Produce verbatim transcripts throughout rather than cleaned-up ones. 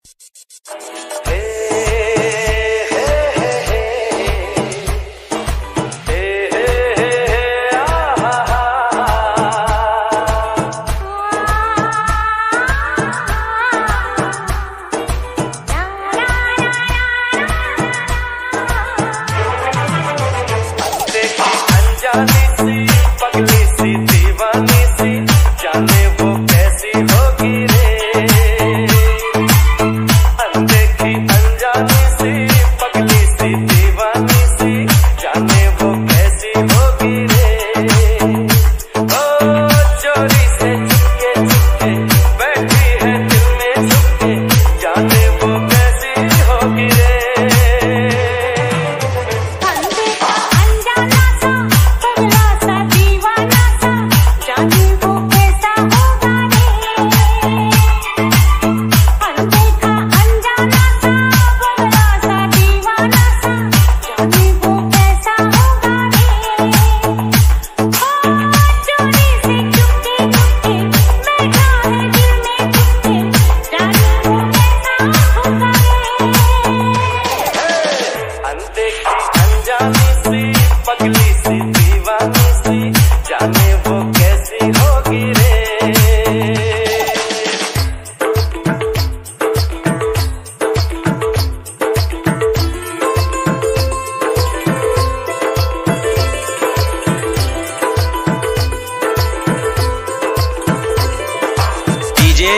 पगली सी दीवानी सी जाने वो कैसी होगी रे। अनदेखी अनजानी सी पगली सी दीवानी सी जाने वो कैसी होगी रे। ओ चोरी से चुपके चुपके बैठी है दिल में छुपके जाने वो कैसी होगी रे। अनजानी सी पगली सी दीवानी सी जाने वो कैसी होगी रे। डीजे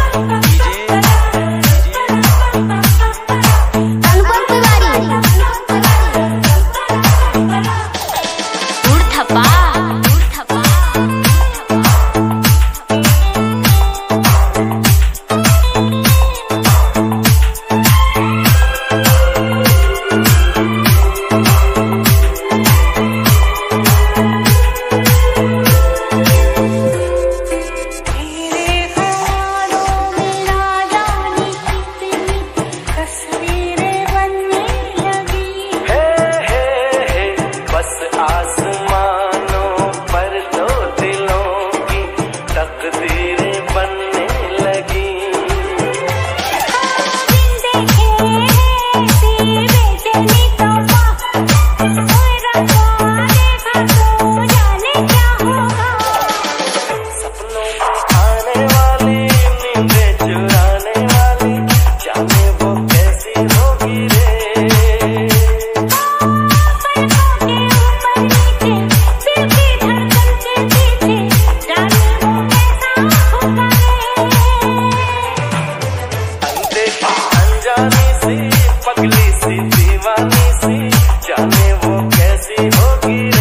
आसमानों पर दो दिलों की तकदीरें बनने लगी। सपनों में आने वाली नींदें चुराने वाली जाने वो कैसी होगी रे। अनजानी सी पगली सी दीवानी सी जाने वो कैसी होगी रे।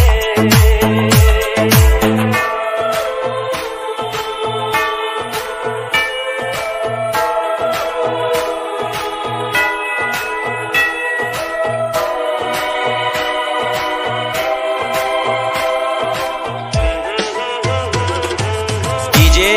डीजे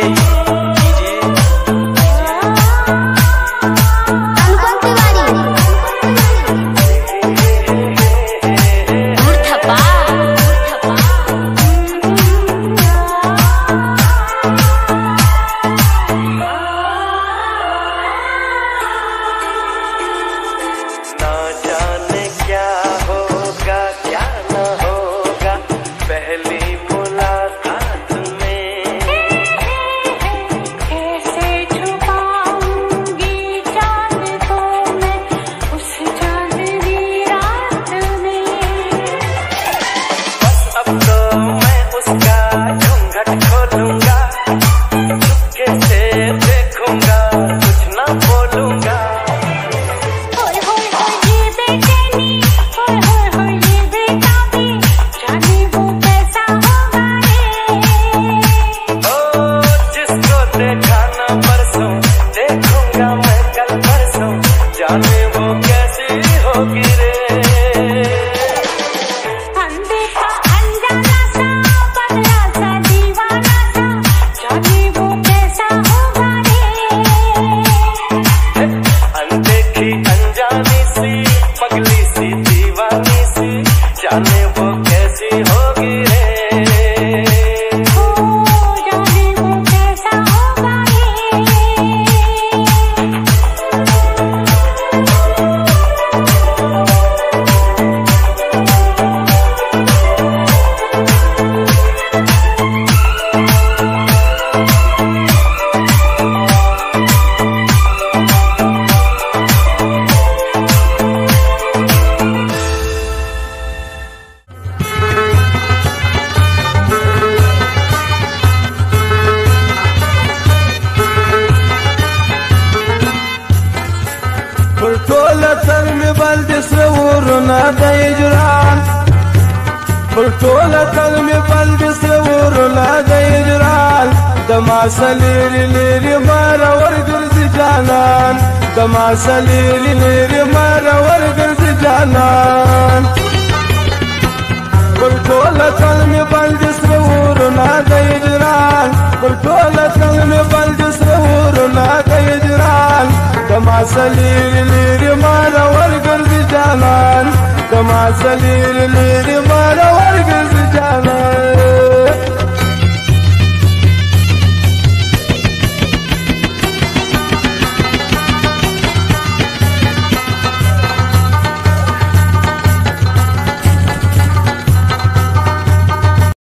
بالطولة تلمي بلد سرورنا ديجران بالطولة تلمي بلد سرورنا ديجران دما سليري ليري مارا ورقرز جانان دما سليري ليري مارا ورقرز جانان بالطولة تلمي بلد سرورنا ديجران بالطولة تلمي بلد سرورنا ديجران دما سليري ليري مارا ورقرز جانان دما سليري ليري